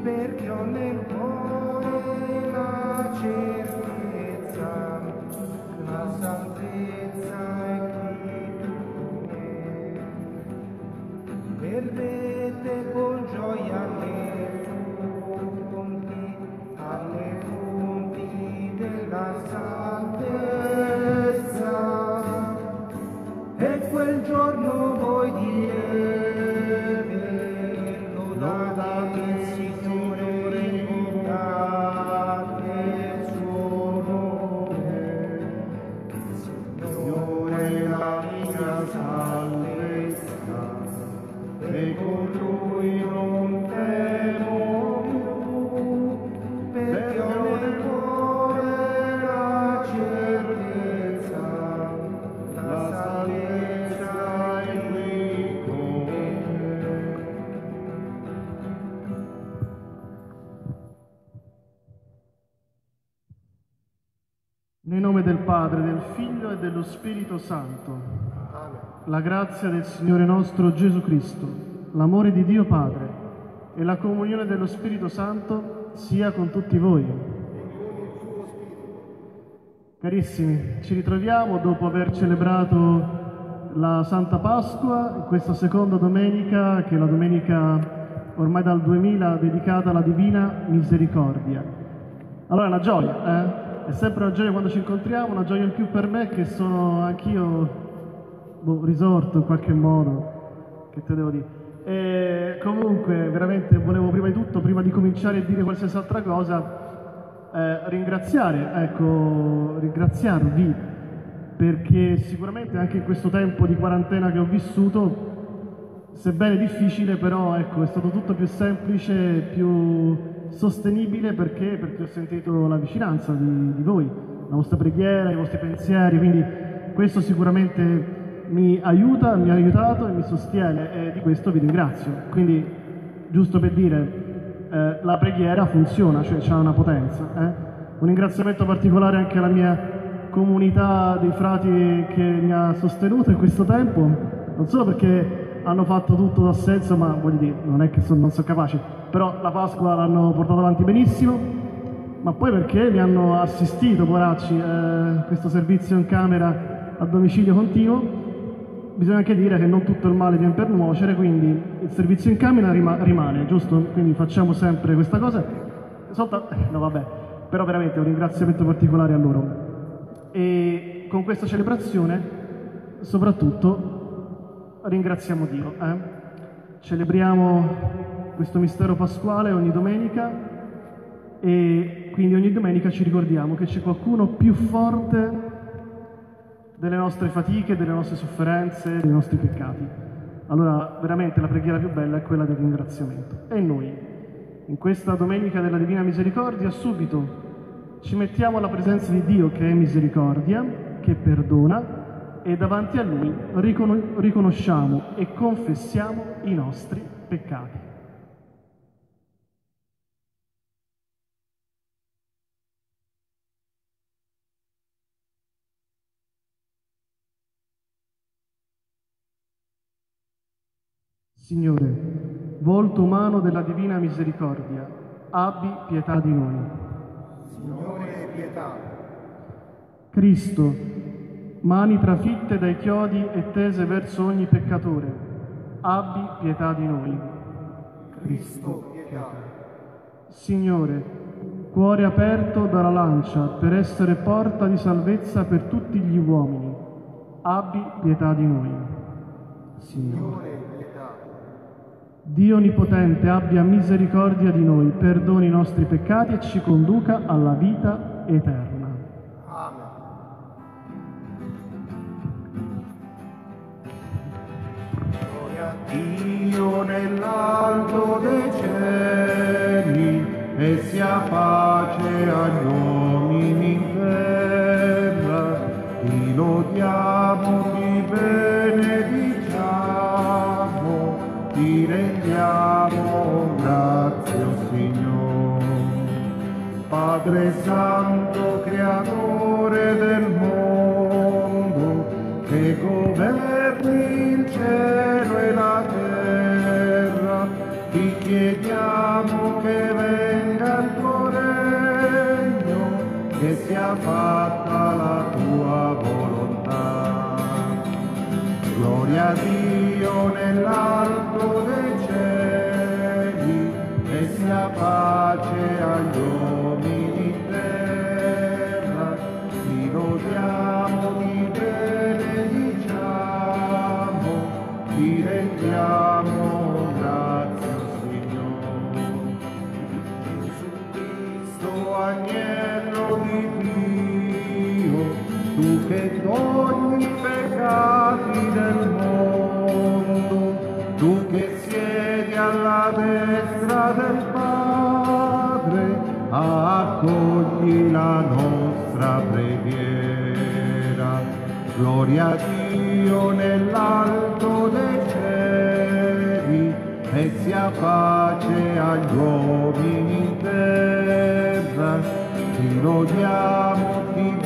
perché ho nel cuore la certezza, la salvezza è qui tu è. Perdete con gioia alle fonti della salvezza, e quel giorno voi direte, lodate il Signore, invocate il suo nome. Il Signore è la mia salvezza, e con Lui non temo più, perché ho nel cuore la certezza, la salvezza è qui con me. Nel nome del Padre, del Figlio e dello Spirito Santo. La grazia del Signore nostro Gesù Cristo, l'amore di Dio Padre e la comunione dello Spirito Santo sia con tutti voi. Carissimi, ci ritroviamo dopo aver celebrato la Santa Pasqua, questa seconda domenica, che è la domenica ormai dal 2000 dedicata alla Divina Misericordia. Allora è una gioia, È sempre una gioia quando ci incontriamo, una gioia in più per me che sono anch'io risorto in qualche modo, che te devo dire. E comunque veramente volevo prima di tutto, prima di cominciare a dire qualsiasi altra cosa, ringraziarvi, perché sicuramente anche in questo tempo di quarantena che ho vissuto, sebbene difficile, però ecco, è stato tutto più semplice, più sostenibile, perché ho sentito la vicinanza di voi, la vostra preghiera, i vostri pensieri, quindi questo sicuramente mi aiuta, mi ha aiutato e mi sostiene, e di questo vi ringrazio. Quindi, giusto per dire, la preghiera funziona, cioè c'ha una potenza. Un ringraziamento particolare anche alla mia comunità dei frati che mi ha sostenuto in questo tempo, non solo perché hanno fatto tutto da senso, ma voglio dire, non è che non sono capaci, però la Pasqua l'hanno portata avanti benissimo, ma poi perché mi hanno assistito, poracci, questo servizio in camera a domicilio continuo. Bisogna anche dire che non tutto il male viene per nuocere, quindi il servizio in camera rimane, giusto? Quindi facciamo sempre questa cosa. No, vabbè, però veramente un ringraziamento particolare a loro. E con questa celebrazione, soprattutto, ringraziamo Dio. Celebriamo questo mistero pasquale ogni domenica, e quindi ogni domenica ci ricordiamo che c'è qualcuno più forte delle nostre fatiche, delle nostre sofferenze, dei nostri peccati. Allora veramente la preghiera più bella è quella del ringraziamento. E noi, in questa domenica della Divina Misericordia, subito ci mettiamo alla presenza di Dio, che è misericordia, che perdona, e davanti a Lui riconosciamo e confessiamo i nostri peccati. Signore, volto umano della Divina Misericordia, abbi pietà di noi. Signore, pietà. Cristo, mani trafitte dai chiodi e tese verso ogni peccatore, abbi pietà di noi. Cristo, pietà. Signore, cuore aperto dalla lancia per essere porta di salvezza per tutti gli uomini, abbi pietà di noi. Signore, pietà. Dio Onnipotente abbia misericordia di noi, perdoni i nostri peccati e ci conduca alla vita eterna. Amen. Gloria a Dio nell'alto dei cieli, e sia pace agli uomini in terra. Ti lodiamo, ti benediciamo, ti rendiamo grazie, o Signore. Padre Santo, Creatore del mondo, che governi il cielo e la terra, ti chiediamo chiediamo che venga il tuo regno, che sia fatta la tua volontà. Gloria a Dio nell'alto dei cieli, e sia pace agli uomini in terra. Ti lodiamo, ti benediciamo, ti rendiamo grazie, Signore. Gesù Cristo, agnello di Dio, tu che togli i peccati del mondo, tu che siedi alla destra del Padre, accogli la nostra preghiera. Gloria a Dio nell'alto dei cieli, e sia pace agli uomini in terra. Ti lodiamo, ti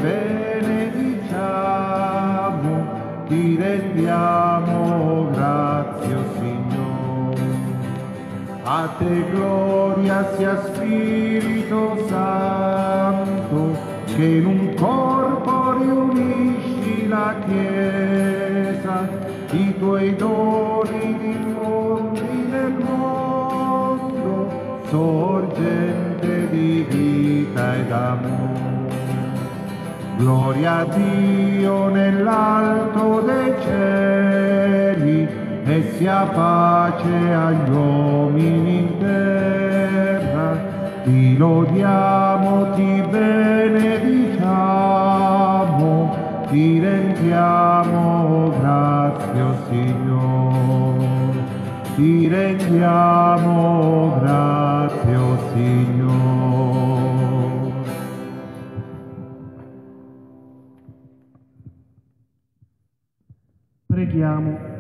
benediciamo, ti rendiamo grazie, o Signore. A te gloria sia Spirito Santo, che in un corpo riunisci la Chiesa, i tuoi doni diffondi nel mondo, sorgente di vita ed amore. Gloria a Dio nell'alto dei cieli, e sia pace agli uomini in terra. Ti lodiamo, ti benediciamo, ti rendiamo grazie, o Signore. Ti rendiamo grazie, o Signore. Preghiamo.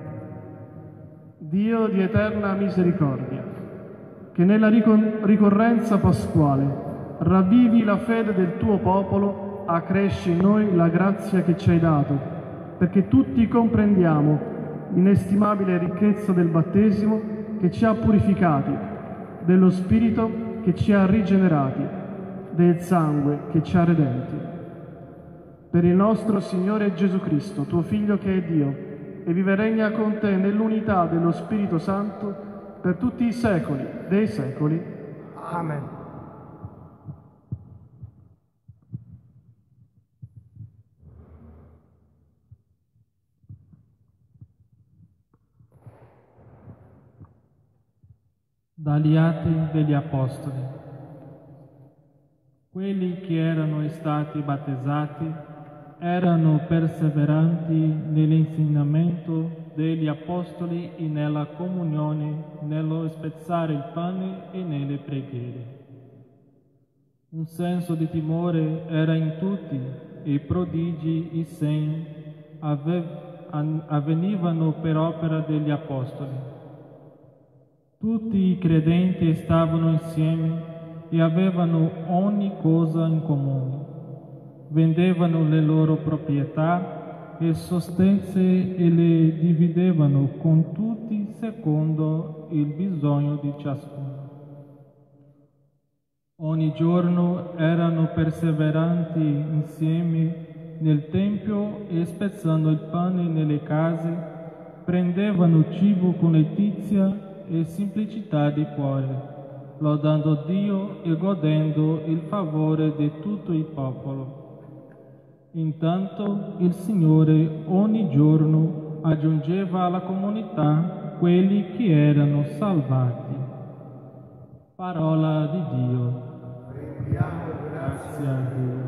Dio di eterna misericordia, che nella ricorrenza pasquale ravvivi la fede del tuo popolo, accresci in noi la grazia che ci hai dato, perché tutti comprendiamo l'inestimabile ricchezza del battesimo che ci ha purificati, dello Spirito che ci ha rigenerati, del sangue che ci ha redenti. Per il nostro Signore Gesù Cristo, tuo Figlio che è Dio, e vive e regna con te nell'unità dello Spirito Santo per tutti i secoli dei secoli. Amen. Dagli Atti degli Apostoli. Quelli che erano stati battezzati erano perseveranti nell'insegnamento degli Apostoli e nella comunione, nello spezzare il pane e nelle preghiere. Un senso di timore era in tutti, e prodigi e segni avvenivano per opera degli Apostoli. Tutti i credenti stavano insieme e avevano ogni cosa in comune. Vendevano le loro proprietà e sostenze e le dividevano con tutti secondo il bisogno di ciascuno. Ogni giorno erano perseveranti insieme nel Tempio e spezzando il pane nelle case, prendevano cibo con letizia e semplicità di cuore, lodando Dio e godendo il favore di tutto il popolo. Intanto il Signore ogni giorno aggiungeva alla comunità quelli che erano salvati. Parola di Dio. Grazie a Dio.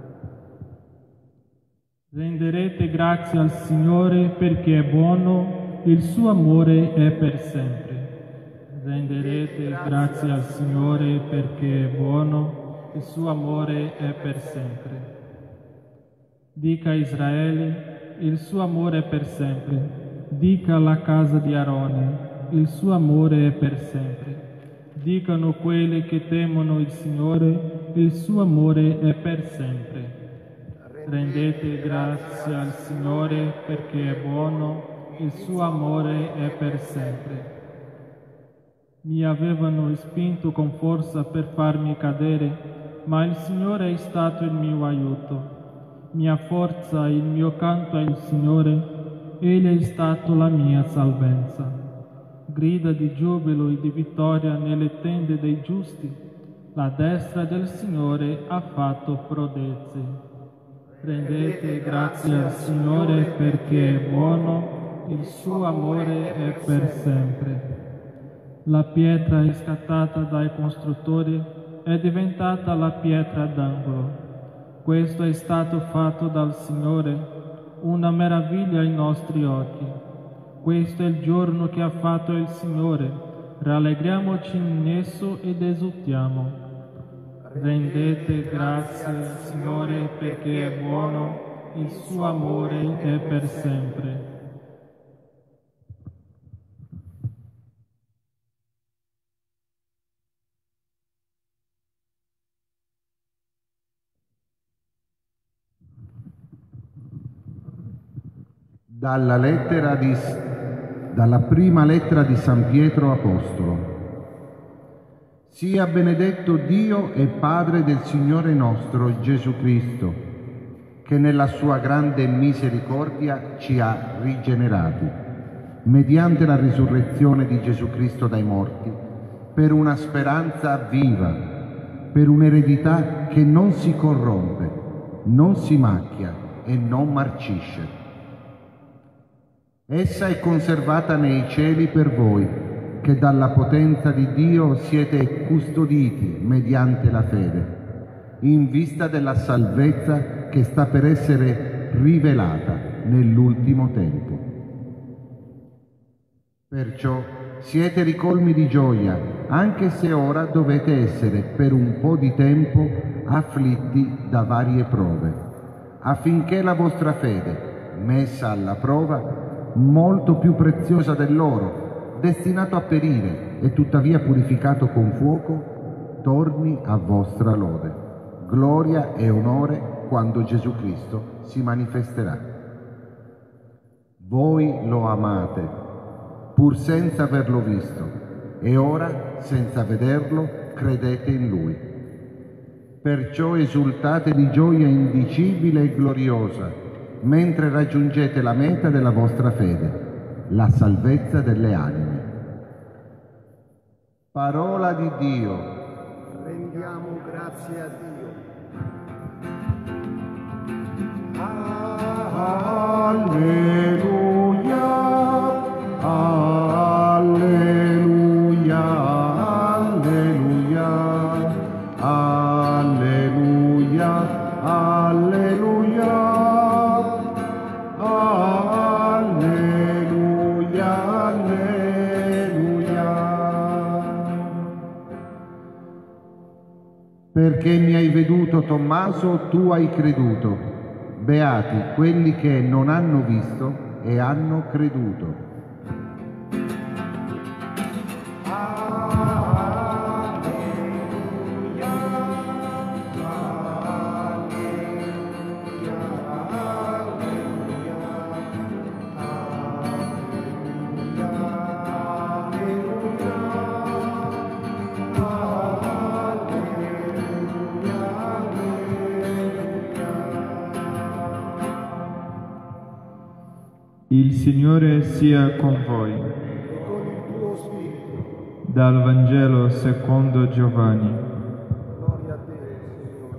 Renderete grazie al Signore perché è buono, il suo amore è per sempre. Renderete grazie al Signore perché è buono, il suo amore è per sempre. Dica a Israele, il suo amore è per sempre. Dica alla casa di Aarone, il suo amore è per sempre. Dicano quelli che temono il Signore, il suo amore è per sempre. Rendete grazie al Signore perché è buono, il suo amore è per sempre. Mi avevano spinto con forza per farmi cadere, ma il Signore è stato il mio aiuto. Mia forza e il mio canto è il Signore, Egli è stato la mia salvezza. Grida di giubilo e di vittoria nelle tende dei giusti, la destra del Signore ha fatto prodezze. Rendete grazie al Signore perché è buono, il suo amore è per sempre. La pietra scattata dai costruttori è diventata la pietra d'angolo. Questo è stato fatto dal Signore, una meraviglia ai nostri occhi. Questo è il giorno che ha fatto il Signore, rallegriamoci in esso ed esultiamo. Rendete grazie al Signore perché è buono, il suo amore è per sempre. Dalla prima lettera di San Pietro Apostolo. Sia benedetto Dio e Padre del Signore nostro Gesù Cristo, che nella sua grande misericordia ci ha rigenerati, mediante la risurrezione di Gesù Cristo dai morti, per una speranza viva, per un'eredità che non si corrompe, non si macchia e non marcisce. Essa è conservata nei cieli per voi, che dalla potenza di Dio siete custoditi mediante la fede, in vista della salvezza che sta per essere rivelata nell'ultimo tempo. Perciò siete ricolmi di gioia, anche se ora dovete essere per un po' di tempo afflitti da varie prove, affinché la vostra fede, messa alla prova, molto più preziosa dell'oro, destinato a perire e tuttavia purificato con fuoco, torni a vostra lode, gloria e onore quando Gesù Cristo si manifesterà. Voi lo amate, pur senza averlo visto, e ora, senza vederlo, credete in Lui. Perciò esultate di gioia indicibile e gloriosa, mentre raggiungete la meta della vostra fede, la salvezza delle anime. Parola di Dio. Rendiamo grazie a Dio. Alleluia, alleluia, alleluia, alleluia, alleluia, alleluia, alleluia. Perché mi hai veduto, Tommaso, tu hai creduto. Beati quelli che non hanno visto e hanno creduto. Il Signore sia con voi. Dal Vangelo secondo Giovanni. Gloria a te, Signore.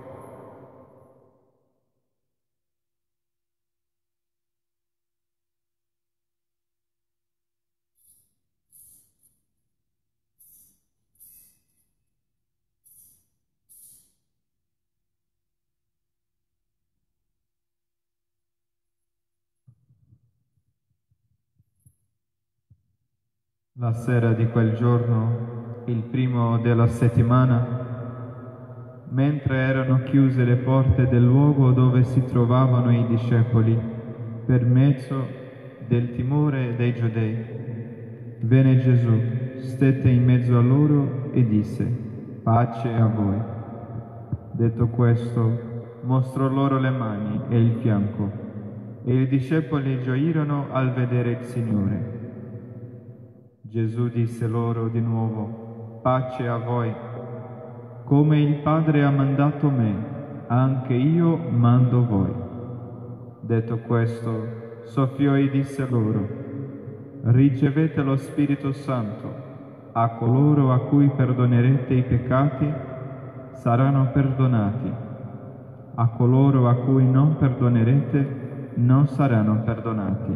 La sera di quel giorno, il primo della settimana, mentre erano chiuse le porte del luogo dove si trovavano i discepoli, per mezzo del timore dei Giudei, venne Gesù, stette in mezzo a loro e disse: pace a voi. Detto questo, mostrò loro le mani e il fianco, e i discepoli gioirono al vedere il Signore. Gesù disse loro di nuovo: pace a voi. Come il Padre ha mandato me, anche io mando voi. Detto questo, soffiò e disse loro: ricevete lo Spirito Santo. A coloro a cui perdonerete i peccati saranno perdonati. A coloro a cui non perdonerete non saranno perdonati.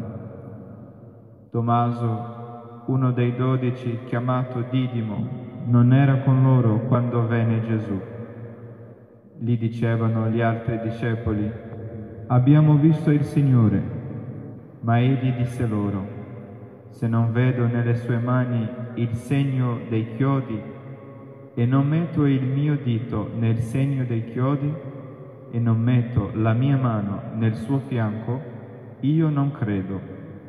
Tommaso, uno dei 12, chiamato Didimo, non era con loro quando venne Gesù. Gli dicevano gli altri discepoli: abbiamo visto il Signore. Ma egli disse loro: se non vedo nelle sue mani il segno dei chiodi e non metto il mio dito nel segno dei chiodi e non metto la mia mano nel suo fianco, io non credo.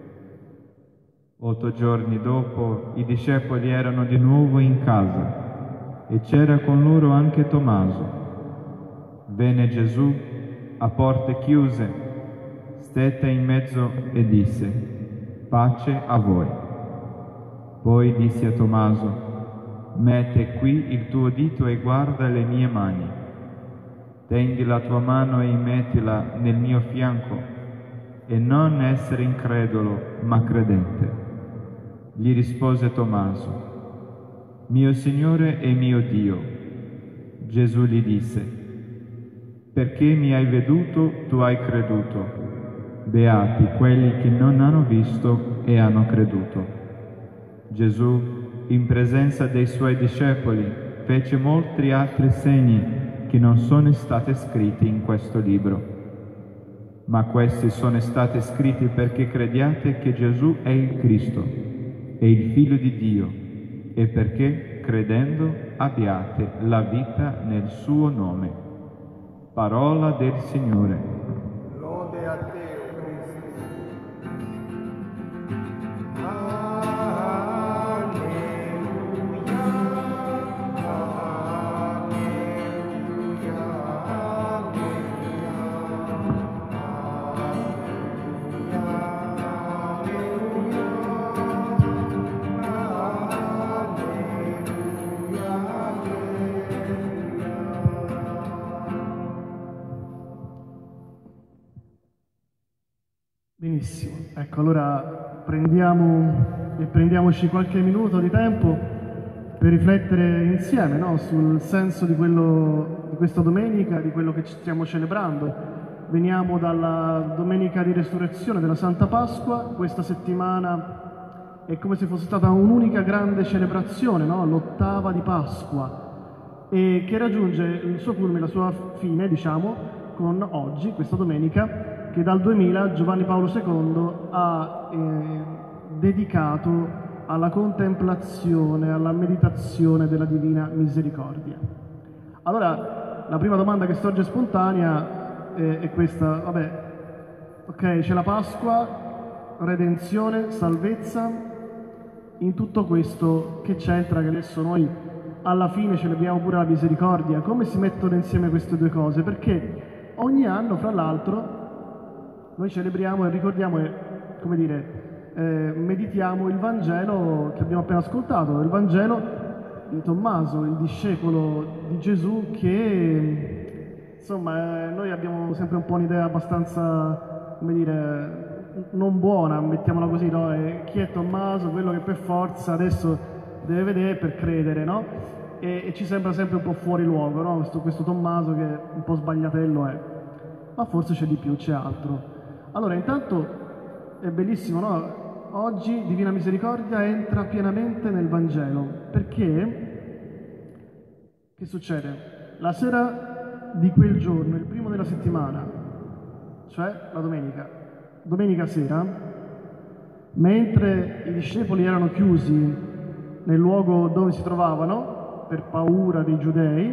8 giorni dopo i discepoli erano di nuovo in casa e c'era con loro anche Tommaso. Venne Gesù a porte chiuse, stette in mezzo e disse: pace a voi. Poi disse a Tommaso: mette qui il tuo dito e guarda le mie mani. Tendi la tua mano e mettila nel mio fianco, e non essere incredulo, ma credente. Gli rispose Tommaso: mio Signore e mio Dio. Gesù gli disse: perché mi hai veduto, tu hai creduto. Beati quelli che non hanno visto e hanno creduto. Gesù, in presenza dei suoi discepoli, fece molti altri segni che non sono stati scritti in questo libro. Ma questi sono stati scritti perché crediate che Gesù è il Cristo, è il Figlio di Dio, e perché, credendo, abbiate la vita nel suo nome. Parola del Signore. Lode a te, o Cristo. Benissimo, ecco, allora prendiamoci qualche minuto di tempo per riflettere insieme, no, sul senso di questa domenica, di quello che stiamo celebrando. Veniamo dalla domenica di Resurrezione della Santa Pasqua. Questa settimana è come se fosse stata un'unica grande celebrazione, no? L'ottava di Pasqua, e che raggiunge il suo culmine, la sua fine, diciamo, con oggi, questa domenica, che dal 2000 Giovanni Paolo II ha dedicato alla contemplazione, alla meditazione della Divina Misericordia. Allora, la prima domanda che sorge spontanea è questa: vabbè, ok, c'è la Pasqua, redenzione, salvezza, in tutto questo che c'entra che adesso noi alla fine celebriamo pure la misericordia? Come si mettono insieme queste due cose? Perché ogni anno, fra l'altro, noi celebriamo e ricordiamo e, come dire, meditiamo il Vangelo che abbiamo appena ascoltato, il Vangelo di Tommaso, il discepolo di Gesù, che insomma noi abbiamo sempre un po' un'idea abbastanza, come dire, non buona, mettiamola così, no? Chi è Tommaso? Quello che per forza adesso deve vedere per credere, no? E ci sembra sempre un po' fuori luogo, no? Questo Tommaso che un po' sbagliatello è, ma forse c'è di più, c'è altro. Allora, intanto è bellissimo, no? Oggi Divina Misericordia entra pienamente nel Vangelo, perché che succede? La sera di quel giorno, il primo della settimana, cioè la domenica sera, mentre i discepoli erano chiusi nel luogo dove si trovavano per paura dei giudei,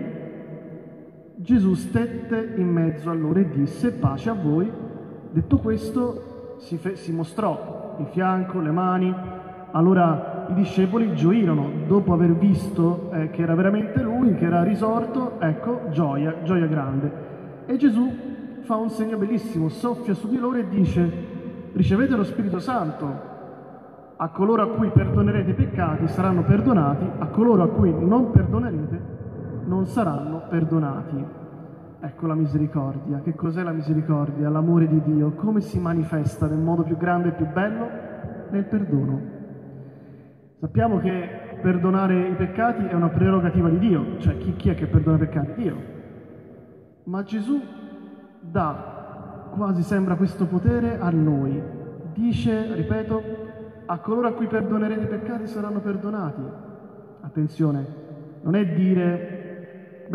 Gesù stette in mezzo a loro e disse: pace a voi. Detto questo, si mostrò il fianco, le mani. Allora i discepoli gioirono, dopo aver visto che era veramente lui, che era risorto, ecco, gioia grande. E Gesù fa un segno bellissimo, soffia su di loro e dice: ricevete lo Spirito Santo. a coloro a cui perdonerete i peccati saranno perdonati, a coloro a cui non perdonerete non saranno perdonati. Ecco la misericordia. Che cos'è la misericordia? L'amore di Dio. Come si manifesta nel modo più grande e più bello? Nel perdono. Sappiamo che perdonare i peccati è una prerogativa di Dio, cioè chi è che perdona i peccati? Dio. Ma Gesù dà, quasi sembra, questo potere a noi. Dice, ripeto, a coloro a cui perdonerete i peccati saranno perdonati. Attenzione, non è dire,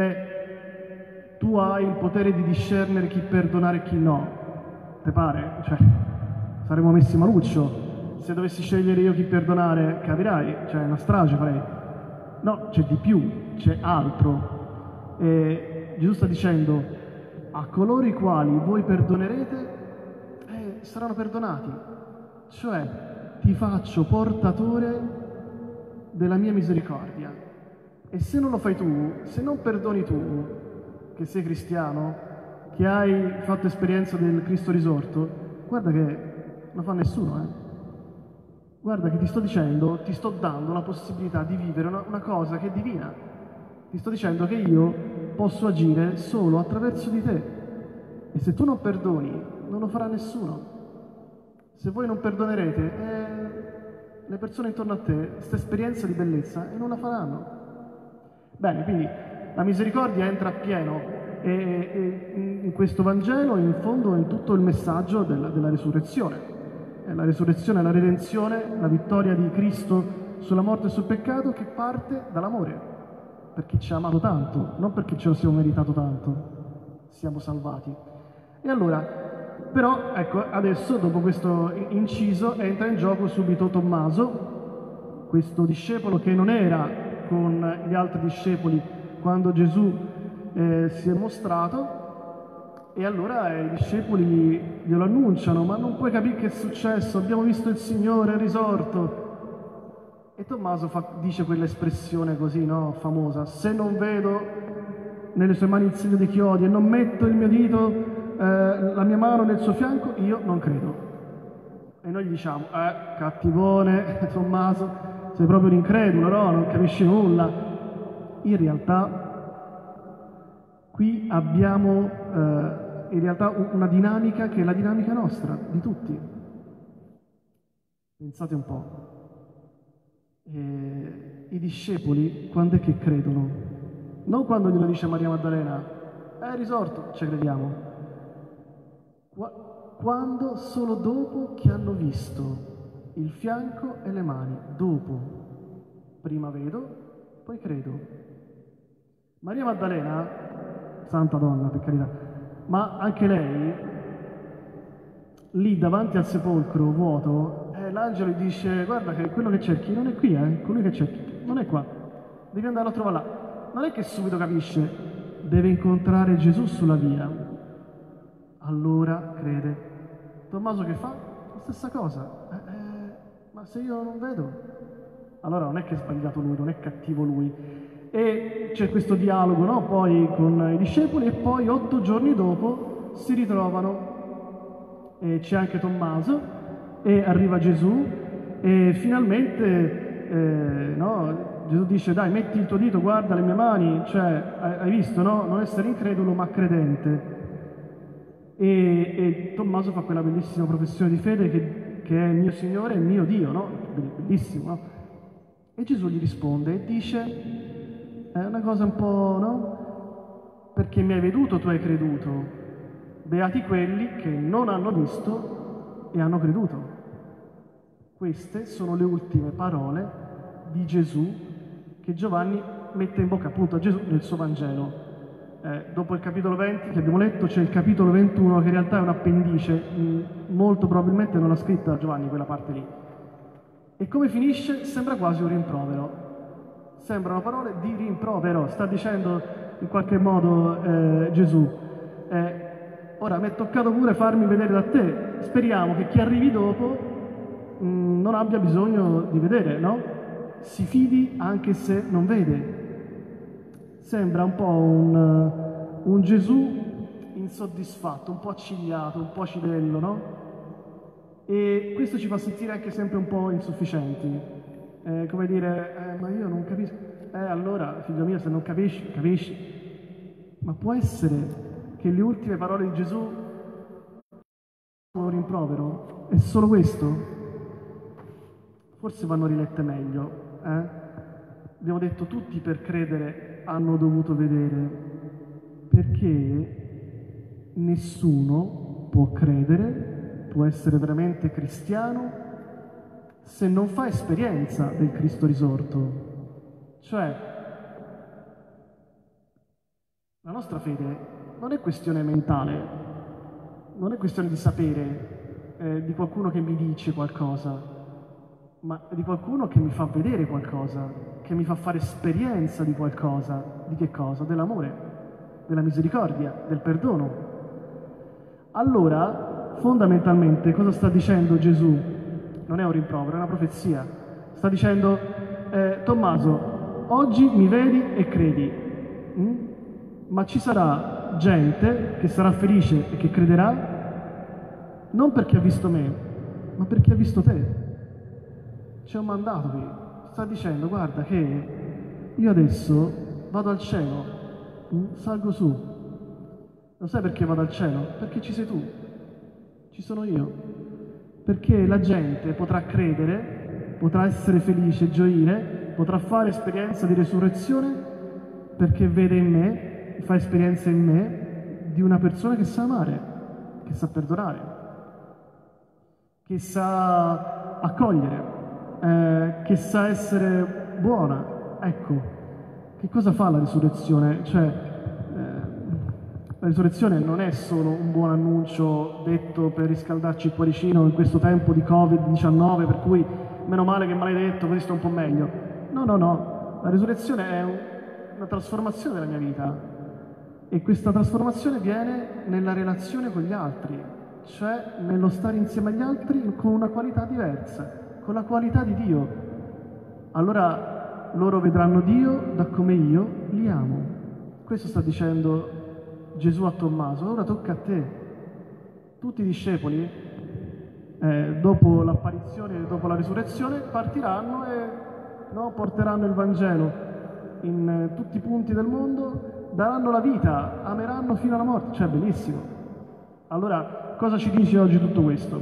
tu hai il potere di discernere chi perdonare e chi no. Te pare? Cioè, saremmo messi maluccio. Se dovessi scegliere io chi perdonare, capirai, cioè una strage farei. No, c'è di più, c'è altro. E Gesù sta dicendo, a coloro i quali voi perdonerete, saranno perdonati. Cioè, ti faccio portatore della mia misericordia. E se non lo fai tu, se non perdoni tu, che sei cristiano, che hai fatto esperienza del Cristo risorto, guarda che non fa nessuno, Guarda che ti sto dicendo, ti sto dando la possibilità di vivere una cosa che è divina. Ti sto dicendo che io posso agire solo attraverso di te. E se tu non perdoni, non lo farà nessuno. Se voi non perdonerete, le persone intorno a te, questa esperienza di bellezza, e non la faranno. Bene, quindi la misericordia entra appieno in questo Vangelo, in fondo, in tutto il messaggio della risurrezione. La risurrezione, la redenzione, la vittoria di Cristo sulla morte e sul peccato, che parte dall'amore, perché ci ha amato tanto, non perché ce lo siamo meritato tanto, siamo salvati. E allora, però, ecco, adesso, dopo questo inciso, entra in gioco subito Tommaso, questo discepolo che non era con gli altri discepoli quando Gesù si è mostrato. E allora i discepoli glielo annunciano, ma non puoi capire che è successo, abbiamo visto il Signore, è risorto. E Tommaso dice quell'espressione così, no, famosa, se non vedo nelle sue mani il segno dei chiodi e non metto il mio dito, la mia mano nel suo fianco, io non credo. E noi gli diciamo, cattivone Tommaso, sei proprio un incredulo, no? Non capisci nulla. In realtà qui abbiamo una dinamica che è la dinamica nostra, di tutti. Pensate un po'. I discepoli, quando è che credono? Non quando glielo dice Maria Maddalena, è risorto, ci crediamo. Quando? Solo dopo che hanno visto il fianco e le mani. Dopo. Prima vedo, poi credo. Maria Maddalena, santa donna, per carità, ma anche lei, lì davanti al sepolcro vuoto, l'angelo gli dice, guarda che quello che cerchi non è qui, colui che cerchi non è qua, devi andare a trovarla. Non è che subito capisce, deve incontrare Gesù sulla via. Allora crede. Tommaso che fa? La stessa cosa. Ma se io non vedo? Allora non è che è sbagliato lui, non è cattivo lui. E c'è questo dialogo, no? Poi con i discepoli, e poi 8 giorni dopo si ritrovano, e c'è anche Tommaso, e arriva Gesù, e finalmente Gesù dice, dai, metti il tuo dito, guarda le mie mani, cioè hai visto, no? Non essere incredulo ma credente. E Tommaso fa quella bellissima professione di fede che è il mio Signore e il mio Dio, no? Bellissimo, no? E Gesù gli risponde e dice, è una cosa un po', no? Perché mi hai veduto, tu hai creduto. Beati quelli che non hanno visto e hanno creduto. Queste sono le ultime parole di Gesù che Giovanni mette in bocca appunto a Gesù nel suo Vangelo. Dopo il capitolo 20 che abbiamo letto c'è il capitolo 21 che in realtà è un appendice, molto probabilmente non l'ha scritta Giovanni quella parte lì. E come finisce? Sembra quasi un rimprovero. Sembrano parole di rimprovero, sta dicendo in qualche modo Gesù. Ora mi è toccato pure farmi vedere da te, speriamo che chi arrivi dopo non abbia bisogno di vedere, no? Si fidi anche se non vede. Sembra un po' un Gesù insoddisfatto, un po' accigliato, un po' cidello, no? E questo ci fa sentire anche sempre un po' insufficienti. Come dire, ma io non capisco. Allora, figlio mio, se non capisci, capisci. Ma può essere che le ultime parole di Gesù sono un rimprovero? È solo questo? Forse vanno rilette meglio. Abbiamo detto tutti per credere hanno dovuto vedere, perché nessuno può credere, può essere veramente cristiano se non fa esperienza del Cristo risorto. Cioè, la nostra fede non è questione mentale, non è questione di sapere, di qualcuno che mi dice qualcosa, ma di qualcuno che mi fa vedere qualcosa, che mi fa fare esperienza di qualcosa. Di che cosa? Dell'amore, della misericordia, del perdono. Allora, fondamentalmente, cosa sta dicendo Gesù? Non è un rimprovero, è una profezia. Sta dicendo, Tommaso, oggi mi vedi e credi, ma ci sarà gente che sarà felice e che crederà non perché ha visto me, ma perché ha visto te. C'è un mandato qui. Sta dicendo, guarda che io adesso vado al cielo, salgo su. Lo sai perché vado al cielo? Perché ci sei tu, ci sono io. Perché la gente potrà credere, potrà essere felice, gioire, potrà fare esperienza di resurrezione perché vede in me, fa esperienza in me di una persona che sa amare, che sa perdonare, che sa accogliere, che sa essere buona. Ecco, che cosa fa la risurrezione? Cioè, la risurrezione non è solo un buon annuncio detto per riscaldarci il cuoricino in questo tempo di Covid-19, per cui meno male che maledetto, così sto un po' meglio. No, no, no. La risurrezione è una trasformazione della mia vita e questa trasformazione viene nella relazione con gli altri, cioè nello stare insieme agli altri con una qualità diversa, con la qualità di Dio. Allora loro vedranno Dio da come io li amo. Questo sta dicendo Gesù a Tommaso. Ora tocca a te. Tutti i discepoli, dopo l'apparizione, dopo la risurrezione, partiranno e porteranno il Vangelo in tutti i punti del mondo, daranno la vita, ameranno fino alla morte. Cioè, bellissimo. Allora, cosa ci dice oggi tutto questo?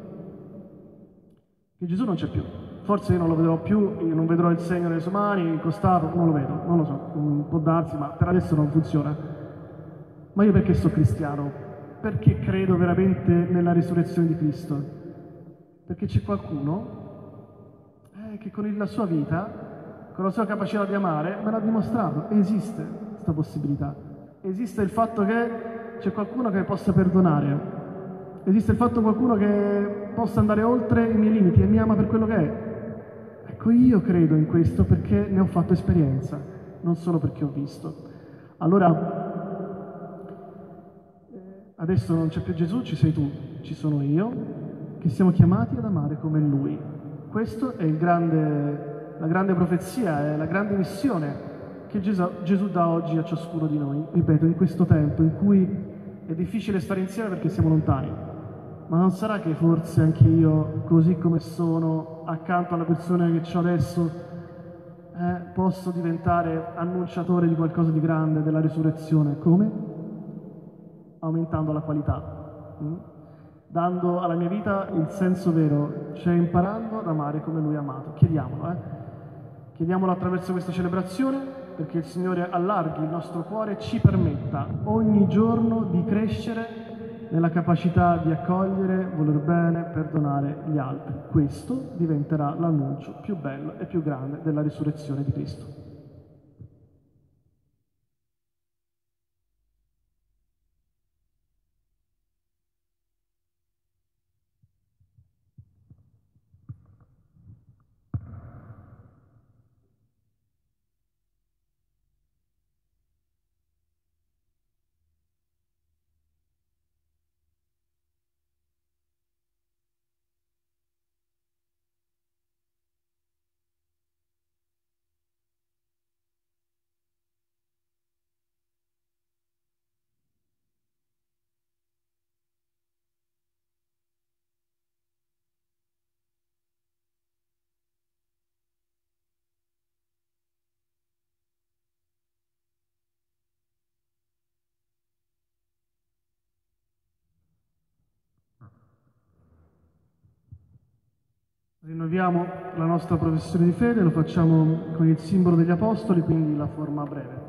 Che Gesù non c'è più. Forse io non lo vedrò più, io non vedrò il segno nelle sue mani, incostato, non lo vedo, non lo so, può darsi, ma per adesso non funziona. Ma io perché sono cristiano? Perché credo veramente nella risurrezione di Cristo? Perché c'è qualcuno che con la sua vita, con la sua capacità di amare, me l'ha dimostrato. Esiste questa possibilità. Esiste il fatto che c'è qualcuno che possa perdonare. Esiste il fatto che qualcuno che possa andare oltre i miei limiti e mi ama per quello che è. Ecco, io credo in questo perché ne ho fatto esperienza, non solo perché ho visto. Allora, adesso non c'è più Gesù, ci sei tu, ci sono io, che siamo chiamati ad amare come Lui. Questo è la grande profezia, è la grande missione che Gesù dà oggi a ciascuno di noi. Ripeto, in questo tempo in cui è difficile stare insieme perché siamo lontani. Ma non sarà che forse anche io, così come sono, accanto alla persona che ho adesso, posso diventare annunciatore di qualcosa di grande, della risurrezione? Come? Aumentando la qualità, dando alla mia vita il senso vero, cioè imparando ad amare come Lui ha amato. Chiediamolo, Chiediamolo attraverso questa celebrazione, perché il Signore allarghi il nostro cuore e ci permetta ogni giorno di crescere nella capacità di accogliere, voler bene, perdonare gli altri. Questo diventerà l'annuncio più bello e più grande della risurrezione di Cristo. Rinnoviamo la nostra professione di fede, lo facciamo con il simbolo degli Apostoli, quindi la forma breve.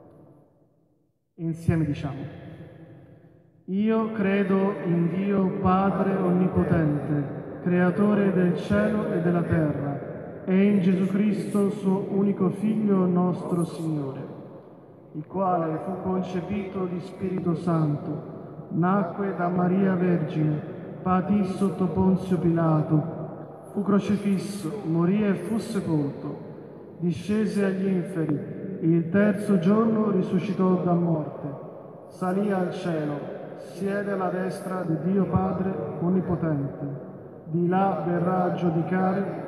E insieme diciamo: Io credo in Dio Padre Onnipotente, Creatore del cielo e della terra, e in Gesù Cristo, suo unico Figlio nostro Signore, il quale fu concepito di Spirito Santo, nacque da Maria Vergine, patì sotto Ponzio Pilato, fu crocifisso, morì e fu sepolto, discese agli inferi, il terzo giorno risuscitò da morte, salì al cielo, siede alla destra di Dio Padre Onnipotente, di là verrà a giudicare.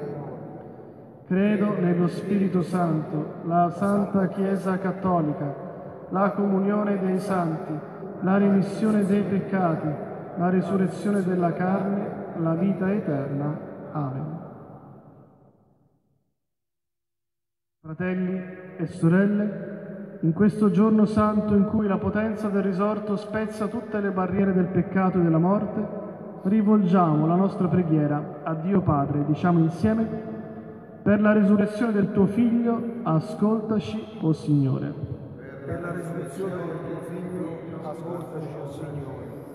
Credo nello Spirito Santo, la Santa Chiesa Cattolica, la comunione dei santi, la remissione dei peccati, la risurrezione della carne, la vita eterna. Amen. Fratelli e sorelle, in questo giorno santo in cui la potenza del risorto spezza tutte le barriere del peccato e della morte, rivolgiamo la nostra preghiera a Dio Padre. Diciamo insieme: per la risurrezione del tuo Figlio, ascoltaci, o Signore. Per la risurrezione del tuo Figlio, ascoltaci, o Signore.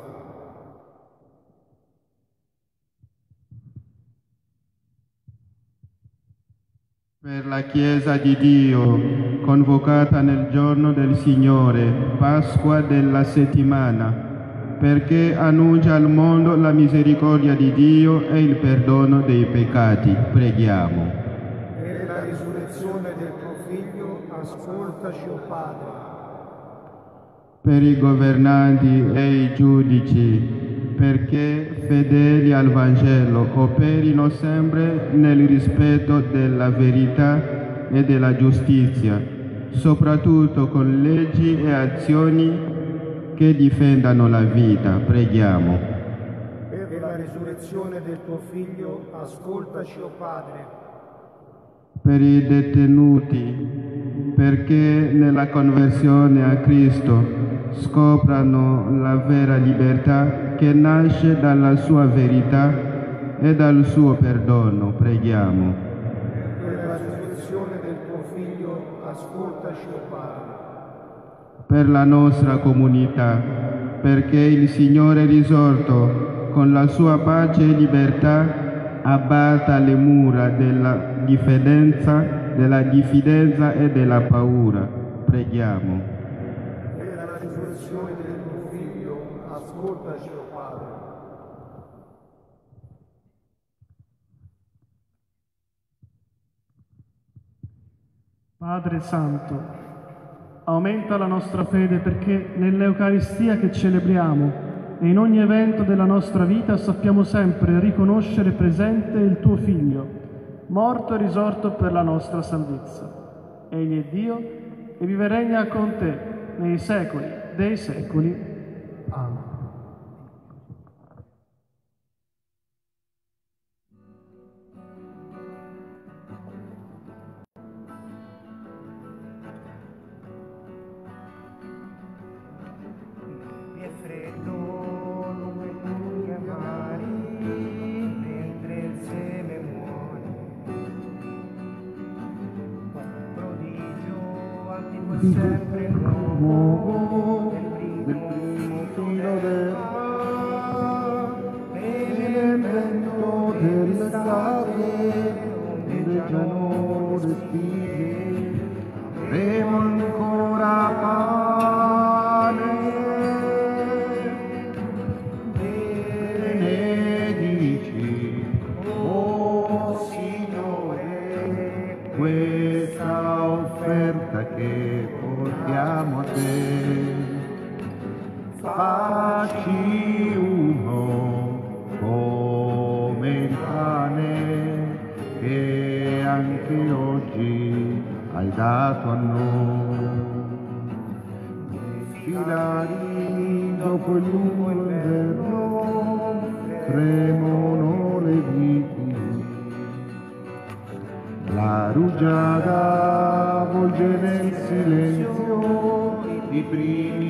Per la Chiesa di Dio, convocata nel giorno del Signore, Pasqua della settimana, perché annuncia al mondo la misericordia di Dio e il perdono dei peccati. Preghiamo. Per la risurrezione del tuo Figlio, ascoltaci, o Padre. Per i governanti e i giudici, perché fedeli al Vangelo operino sempre nel rispetto della verità e della giustizia, soprattutto con leggi e azioni che difendano la vita. Preghiamo. Per la risurrezione del tuo Figlio, ascoltaci, o Padre. Per i detenuti, perché nella conversione a Cristo scoprano la vera libertà che nasce dalla sua verità e dal suo perdono. Preghiamo. Per la risurrezione del tuo Figlio, ascoltaci, o Padre. Per la nostra comunità, perché il Signore risorto, con la sua pace e libertà, abbatta le mura della diffidenza e della paura. Preghiamo. Per la risurrezione del tuo Figlio, ascoltaci, o Padre. Padre Santo, aumenta la nostra fede perché nell'Eucaristia che celebriamo e in ogni evento della nostra vita sappiamo sempre riconoscere presente il tuo Figlio, morto e risorto per la nostra salvezza. Egli è Dio e vive e regna con te nei secoli dei secoli. Amen. Sempre nuovo del primo filo d'erba e nel vento dell'estate ondeggiano le spighe, avremo ancora pane. Benedici, o Signore, questa offerta che portiamo a te. Facci uno come il pane che anche oggi hai dato a noi. Filari dopo il lungo inverno tremono le viti, la rugiada volge nel silenzio i primi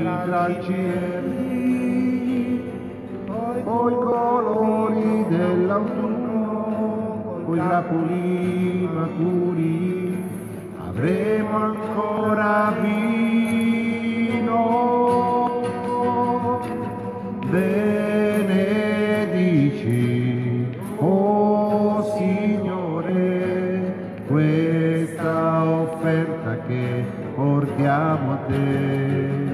tralcieri, poi i colori dell'autunno coi grappoli maturi, avremo ancora vino. Benedici, oh Signore, questa offerta che portiamo a te.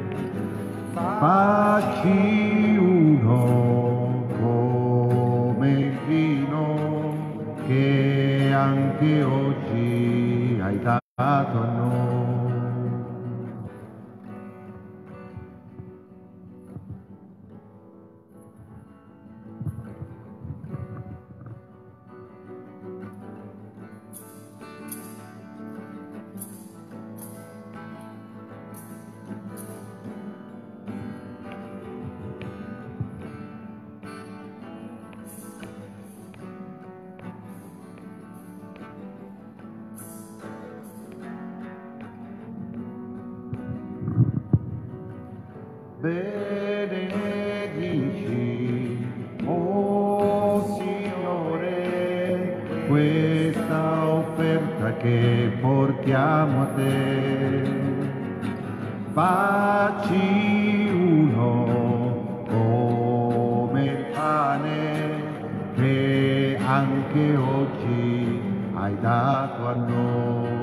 Facci uno come il vino che anche oggi hai dato a noi. Benedici, oh Signore, questa offerta che portiamo a te. Facci uno come il pane che anche oggi hai dato a noi.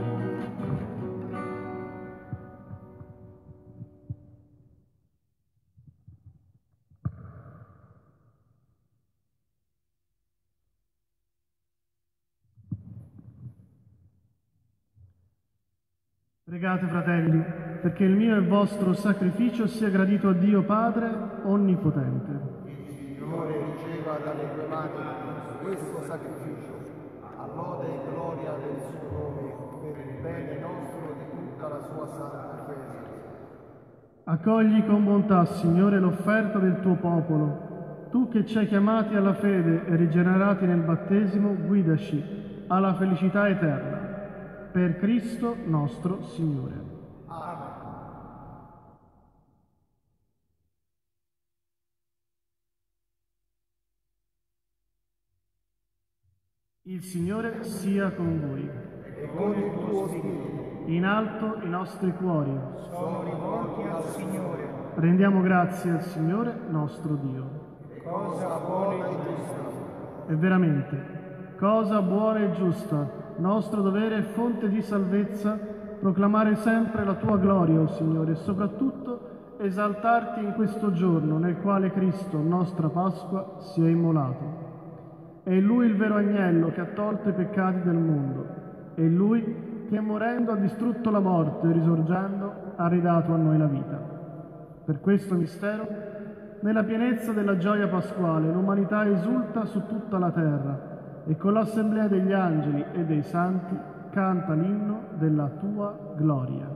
Pregate, fratelli, perché il mio e il vostro sacrificio sia gradito a Dio Padre Onnipotente. Il Signore riceva dalle tue mani questo sacrificio, a lode e gloria del suo nome, per il bene nostro e di tutta la sua santa Chiesa. Accogli con bontà, Signore, l'offerta del tuo popolo. Tu che ci hai chiamati alla fede e rigenerati nel battesimo, guidaci alla felicità eterna. Per Cristo nostro Signore. Amen. Il Signore sia con voi. E con il tuo spirito In alto i nostri cuori. sono rivolti al Signore. Rendiamo grazie al Signore nostro Dio. Cosa buona e giusta. E veramente, cosa buona e giusta, nostro dovere e fonte di salvezza, proclamare sempre la tua gloria, o Signore, e soprattutto esaltarti in questo giorno nel quale Cristo, nostra Pasqua, si è immolato. È Lui il vero agnello che ha tolto i peccati del mondo. È Lui che morendo ha distrutto la morte e risorgendo ha ridato a noi la vita. Per questo mistero, nella pienezza della gioia pasquale, l'umanità esulta su tutta la terra e con l'assemblea degli angeli e dei santi canta l'inno della tua gloria.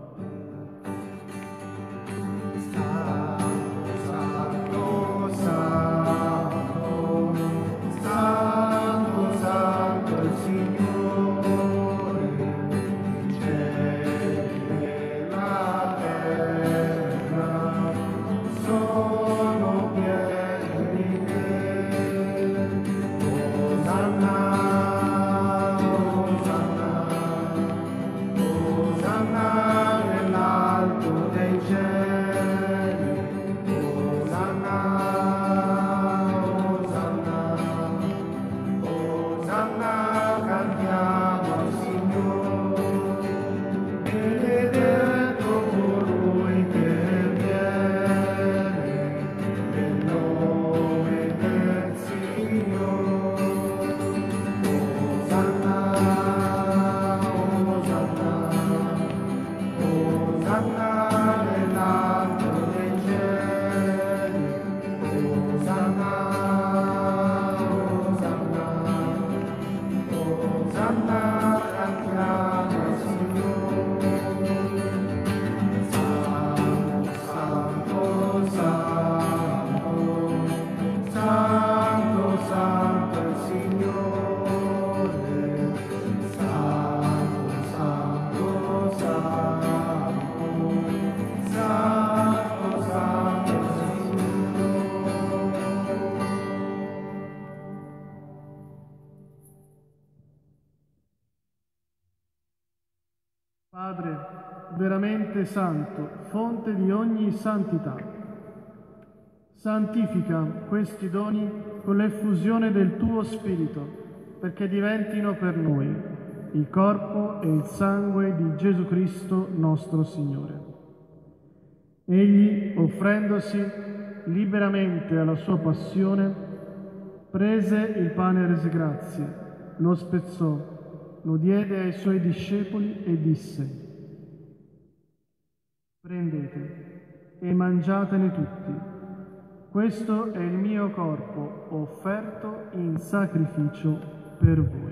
Santo, santo, santo, santo, santo il Signore, il cielo e la terra sono pieni di te. Osanna, Osanna, Osanna nell'alto dei cieli. Osanna, Osanna, Osanna, cantiamo al Signore. Benedetto colui che viene nel nome del Signore. Osanna, Osanna, Osanna nell'alto dei cieli. Osanna, Osanna, Osanna, cantiamo al Signore. Santo, santo, santo, santo, santo il Signore. Santo, santo, santo, santo. veramente santo, fonte di ogni santità. Santifica questi doni con l'effusione del tuo Spirito, perché diventino per noi il corpo e il sangue di Gesù Cristo nostro Signore. Egli, offrendosi liberamente alla sua passione, prese il pane e rese grazie, lo spezzò, lo diede ai suoi discepoli e disse: prendete e mangiatene tutti. Questo è il mio corpo offerto in sacrificio per voi.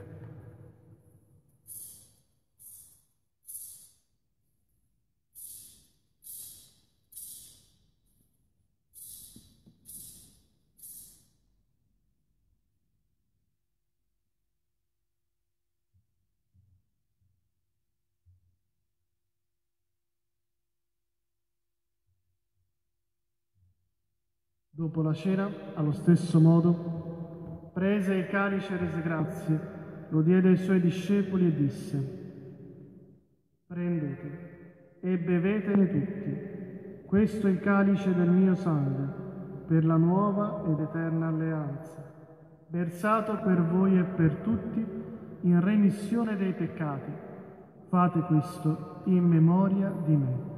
Dopo la cena, allo stesso modo, prese il calice e rese grazie, lo diede ai suoi discepoli e disse: prendete e bevetene tutti. Questo è il calice del mio sangue, per la nuova ed eterna alleanza, versato per voi e per tutti in remissione dei peccati. Fate questo in memoria di me.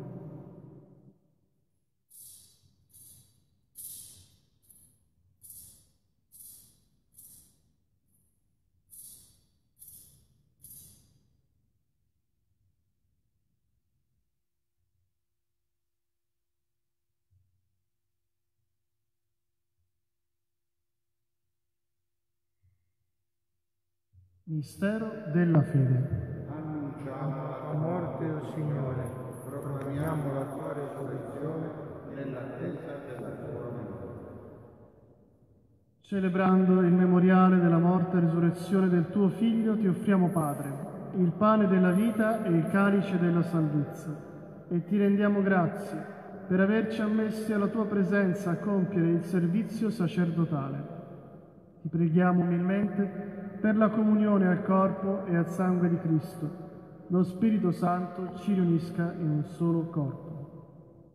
Mistero della fede. Annunciamo la tua morte, o Signore, proclamiamo la tua resurrezione nell'attesa della tua venuta. Celebrando il memoriale della morte e risurrezione del tuo Figlio, ti offriamo, Padre, il pane della vita e il calice della salvezza, e ti rendiamo grazie per averci ammessi alla tua presenza a compiere il servizio sacerdotale. Ti preghiamo umilmente per la comunione al corpo e al sangue di Cristo. Lo Spirito Santo ci riunisca in un solo corpo.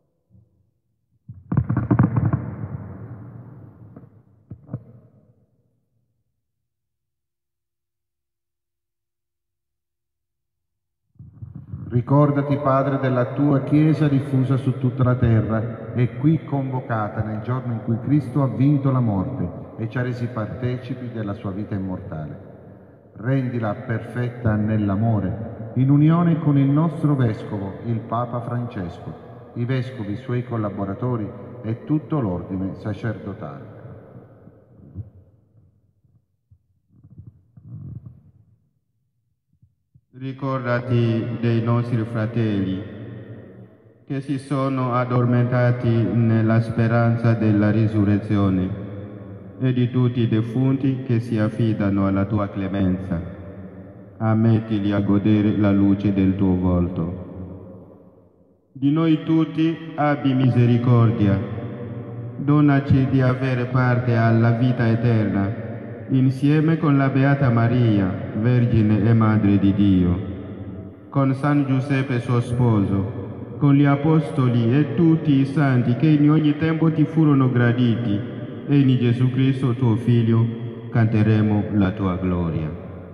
Ricordati, Padre, della tua Chiesa diffusa su tutta la terra e qui convocata nel giorno in cui Cristo ha vinto la morte e ci ha resi partecipi della sua vita immortale. Rendila perfetta nell'amore, in unione con il nostro Vescovo, il Papa Francesco, i Vescovi, suoi collaboratori e tutto l'ordine sacerdotale. Ricordati dei nostri fratelli che si sono addormentati nella speranza della risurrezione e di tutti i defunti che si affidano alla tua clemenza. Ammettili a godere la luce del tuo volto. Di noi tutti abbi misericordia. Donaci di avere parte alla vita eterna, insieme con la Beata Maria, Vergine e Madre di Dio, con San Giuseppe suo sposo, con gli Apostoli e tutti i santi che in ogni tempo ti furono graditi, e in Gesù Cristo tuo Figlio canteremo la tua gloria.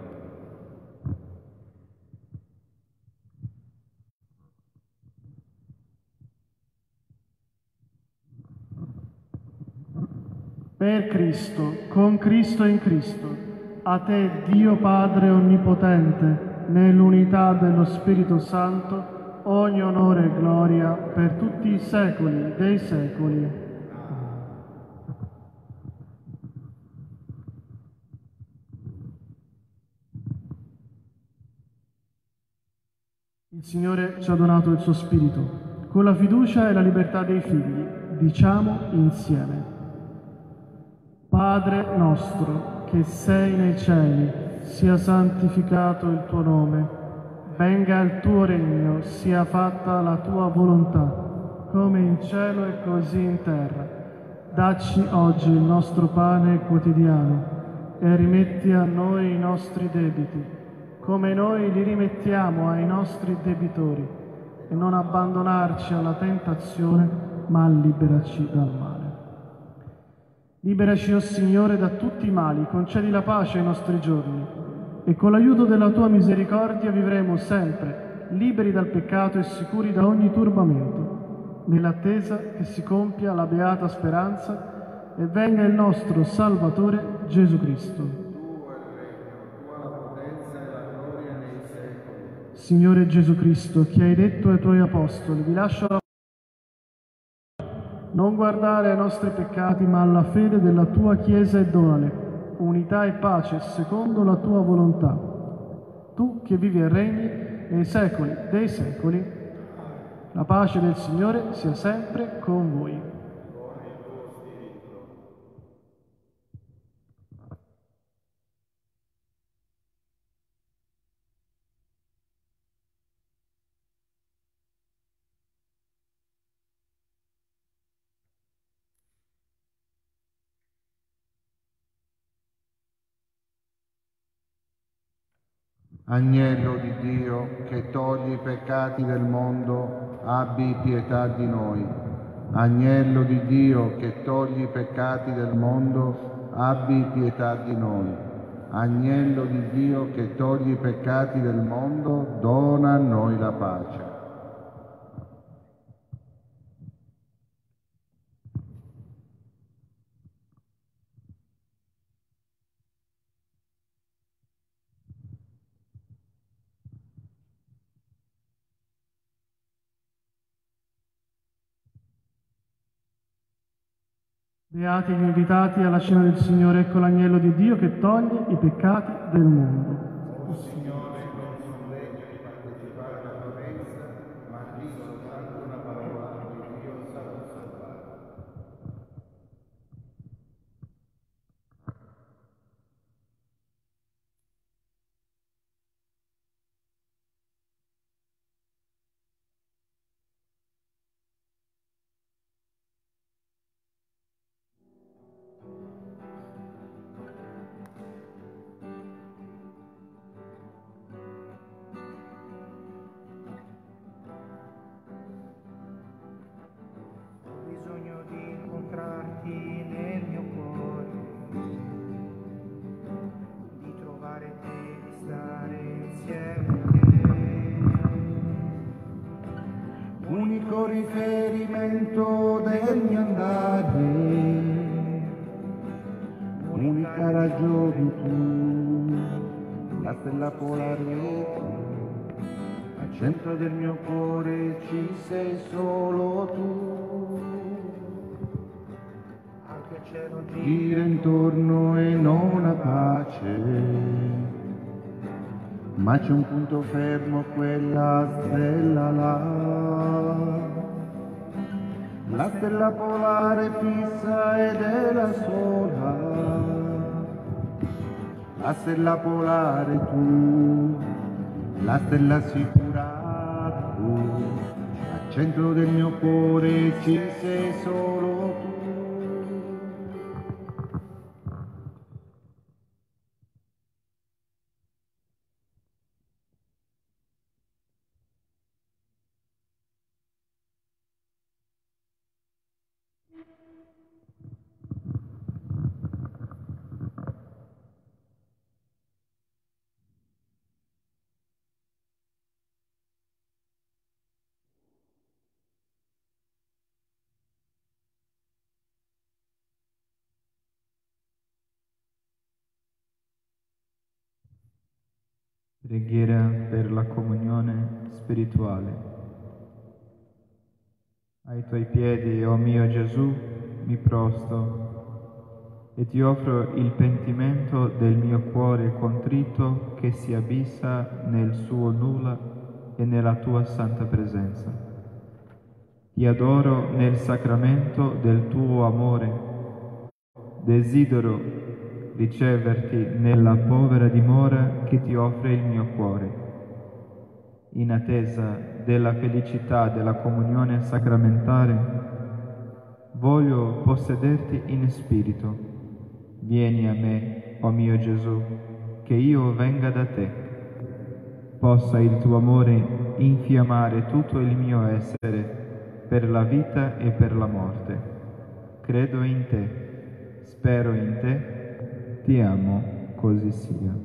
Per Cristo, con Cristo e in Cristo, a te Dio Padre Onnipotente, nell'unità dello Spirito Santo, ogni onore e gloria per tutti i secoli dei secoli. Il Signore ci ha donato il suo Spirito. Con la fiducia e la libertà dei figli, diciamo insieme: Padre nostro, che sei nei cieli, sia santificato il tuo nome. Venga il tuo regno, sia fatta la tua volontà, come in cielo e così in terra. Dacci oggi il nostro pane quotidiano e rimetti a noi i nostri debiti, come noi li rimettiamo ai nostri debitori, e non abbandonarci alla tentazione, ma liberaci dal male. Liberaci, o Signore, da tutti i mali, concedi la pace ai nostri giorni e con l'aiuto della Tua misericordia vivremo sempre liberi dal peccato e sicuri da ogni turbamento, nell'attesa che si compia la beata speranza e venga il nostro Salvatore Gesù Cristo. Tuo è il regno, tua la potenza e la gloria nei secoli. Signore Gesù Cristo, che hai detto ai Tuoi Apostoli, vi lascio la non guardare ai nostri peccati, ma alla fede della Tua Chiesa e donale unità e pace secondo la Tua volontà. Tu che vivi e regni nei secoli dei secoli, la pace del Signore sia sempre con voi. Agnello di Dio, che togli i peccati del mondo, abbi pietà di noi. Agnello di Dio, che togli i peccati del mondo, abbi pietà di noi. Agnello di Dio, che togli i peccati del mondo, dona a noi la pace. Beati gli invitati alla cena del Signore, ecco l'agnello di Dio che toglie i peccati del mondo. O Signore, non sono degno di partecipare alla tua mensa, ma di soltanto una parola di Dio sarò salvato. Bisogno di incontrarti nel mio cuore, di trovare te, di stare insieme a te. Unico riferimento del mio andare, unica ragione tu, la stella polare tu. Al centro del mio cuore ci sei solo tu. Anche il cielo Gira intorno e non ha pace, ma c'è un punto fermo, quella stella là. La stella polare fissa ed è la sola. La stella polare tu, la stella sicura tu. Al centro del mio cuore ci sei solo tu. Preghiera per la comunione spirituale. Ai tuoi piedi, o mio Gesù, mi prosto e ti offro il pentimento del mio cuore contrito che si abissa nel suo nulla e nella tua santa presenza. Ti adoro nel sacramento del tuo amore. Desidero riceverti nella povera dimora che ti offre il mio cuore. In attesa della felicità della comunione sacramentale, voglio possederti in spirito. Vieni a me, o mio Gesù, che io venga da te. possa il tuo amore infiammare tutto il mio essere per la vita e per la morte. Credo in te, spero in te, ti amo, così sia.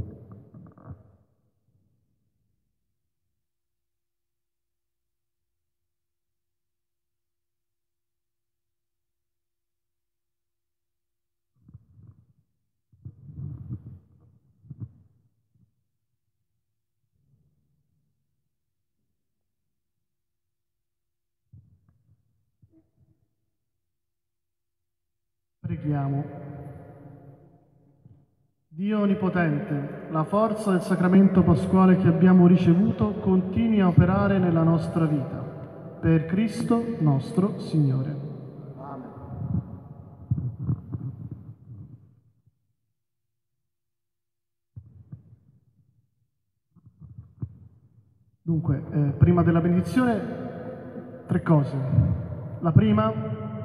Preghiamo. Dio Onnipotente, la forza del sacramento pasquale che abbiamo ricevuto continui a operare nella nostra vita. Per Cristo nostro Signore. Amen. Dunque, prima della benedizione, 3 cose. La prima,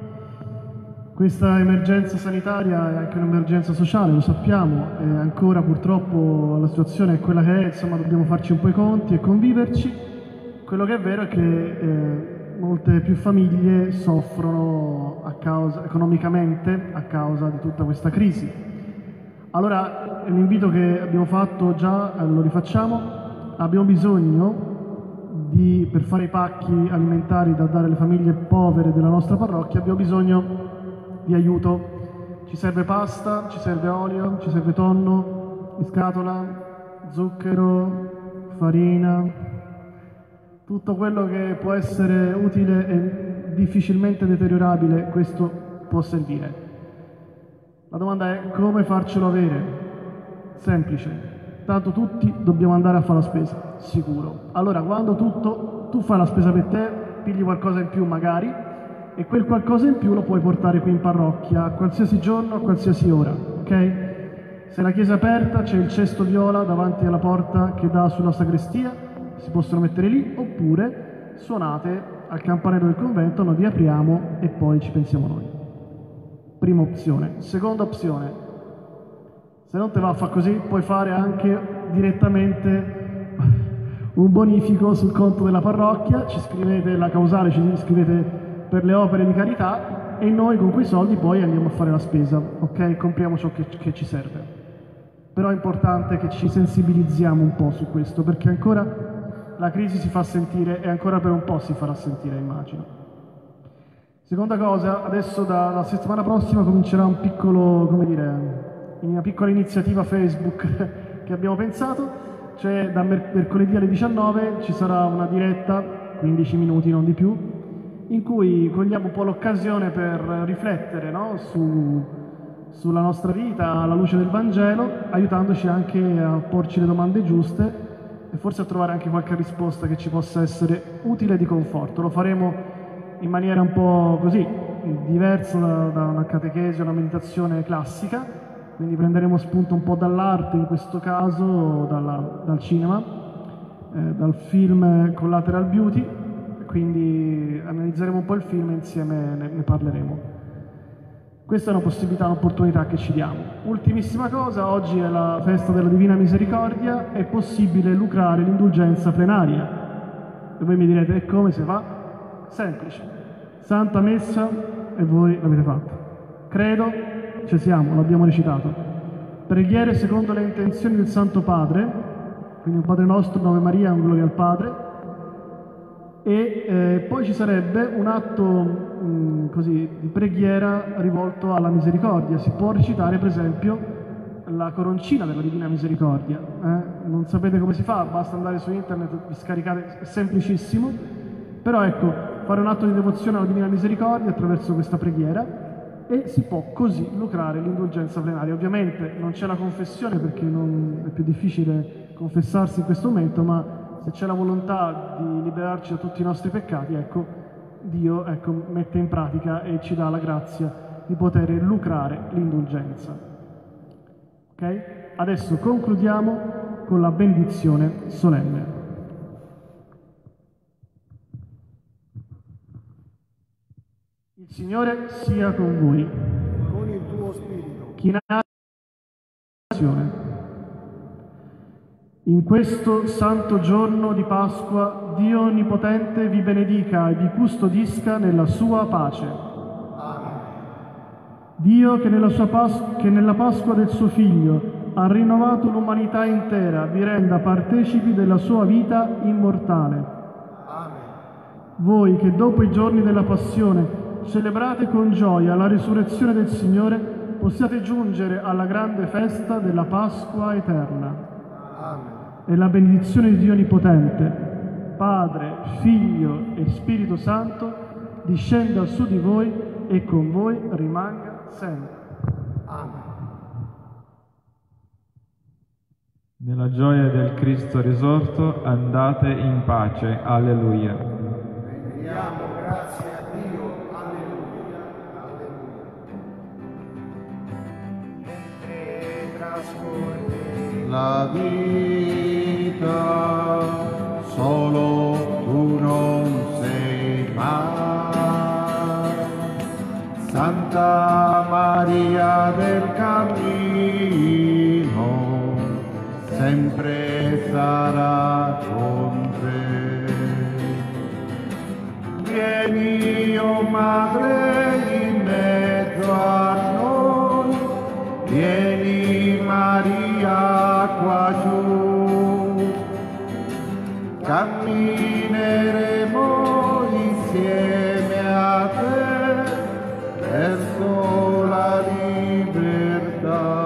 questa emergenza sanitaria è anche un'emergenza sociale, lo sappiamo, e ancora purtroppo la situazione è quella che è, insomma dobbiamo farci un po' i conti e conviverci. Quello che è vero è che molte più famiglie soffrono economicamente a causa di tutta questa crisi. Allora l'invito che abbiamo fatto già, lo rifacciamo. Abbiamo bisogno per fare i pacchi alimentari da dare alle famiglie povere della nostra parrocchia, abbiamo bisogno di aiuto. Ci serve pasta, ci serve olio, ci serve tonno in scatola, zucchero, farina, tutto quello che può essere utile e difficilmente deteriorabile, questo può servire. La domanda è come farcelo avere? Semplice. Tanto tutti dobbiamo andare a fare la spesa, sicuro. Allora, quando tu fai la spesa per te, pigli qualcosa in più magari, e quel qualcosa in più lo puoi portare qui in parrocchia, a qualsiasi giorno, a qualsiasi ora, ok? Se la chiesa è aperta, c'è il cesto viola davanti alla porta che dà sulla sagrestia, si possono mettere lì, oppure suonate al campanello del convento, noi vi apriamo e poi ci pensiamo noi. Prima opzione. Seconda opzione. Se non te va a fare così, puoi fare anche direttamente un bonifico sul conto della parrocchia, ci scrivete la causale, ci scrivete per le opere di carità e noi con quei soldi poi andiamo a fare la spesa, ok? Compriamo ciò che ci serve. Però è importante che ci sensibilizziamo un po' su questo, perché ancora la crisi si fa sentire e ancora per un po' si farà sentire, immagino. Seconda cosa, adesso dalla settimana prossima comincerà un piccolo, come dire, una piccola iniziativa Facebook che abbiamo pensato, cioè da mercoledì alle 19 ci sarà una diretta, 15 minuti non di più, in cui cogliamo un po' l'occasione per riflettere, no? Sulla nostra vita alla luce del Vangelo, aiutandoci anche a porci le domande giuste e forse a trovare anche qualche risposta che ci possa essere utile e di conforto. Lo faremo in maniera un po' così, diversa da una catechesi o una meditazione classica. Quindi prenderemo spunto un po' dall'arte, in questo caso dal cinema, dal film Collateral Beauty, quindi analizzeremo un po' il film e insieme ne parleremo. Questa è una possibilità, un'opportunità che ci diamo. Ultimissima cosa, oggi è la festa della Divina Misericordia, è possibile lucrare l'indulgenza plenaria. E voi mi direte, e come si fa? Semplice. Santa Messa e voi l'avete fatta. Credo, ci siamo, l'abbiamo recitato. Preghiere secondo le intenzioni del Santo Padre, quindi un Padre Nostro, Ave Maria, un Gloria al Padre, e poi ci sarebbe un atto così di preghiera rivolto alla misericordia. Si può recitare per esempio la coroncina della Divina Misericordia. Non sapete come si fa, basta andare su internet, vi scaricate, è semplicissimo, però ecco, fare un atto di devozione alla Divina Misericordia attraverso questa preghiera e si può così lucrare l'indulgenza plenaria. Ovviamente non c'è la confessione perché è più difficile confessarsi in questo momento, ma se c'è la volontà di liberarci da tutti i nostri peccati, ecco, Dio mette in pratica e ci dà la grazia di poter lucrare l'indulgenza. Ok? Adesso concludiamo con la benedizione solenne. Il Signore sia con voi. Con il tuo spirito. Chi nasce In questo santo giorno di Pasqua, Dio Onnipotente vi benedica e vi custodisca nella sua pace. Dio che nella Pasqua del suo Figlio ha rinnovato l'umanità intera, vi renda partecipi della sua vita immortale. Voi che dopo i giorni della Passione celebrate con gioia la risurrezione del Signore, possiate giungere alla grande festa della Pasqua eterna. E la benedizione di Dio Onnipotente, Padre, Figlio e Spirito Santo, discenda su di voi e con voi rimanga sempre. Amen. Nella gioia del Cristo risorto andate in pace. Alleluia. Rendiamo grazie a Dio. Alleluia. Alleluia. Mentre trascorre la vita, solo tu non sei mai. Santa Maria del Cammino, sempre sarà con te. Vieni, oh Madre, in mezzo a noi, vieni Maria qua giù, cammineremo insieme a te verso la libertà.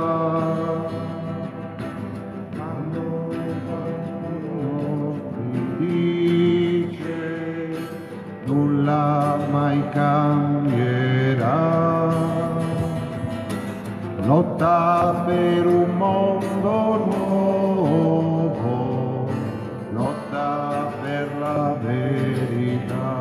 Nulla mai cambierà. Lotta per un mondo nuovo, lotta per la verità.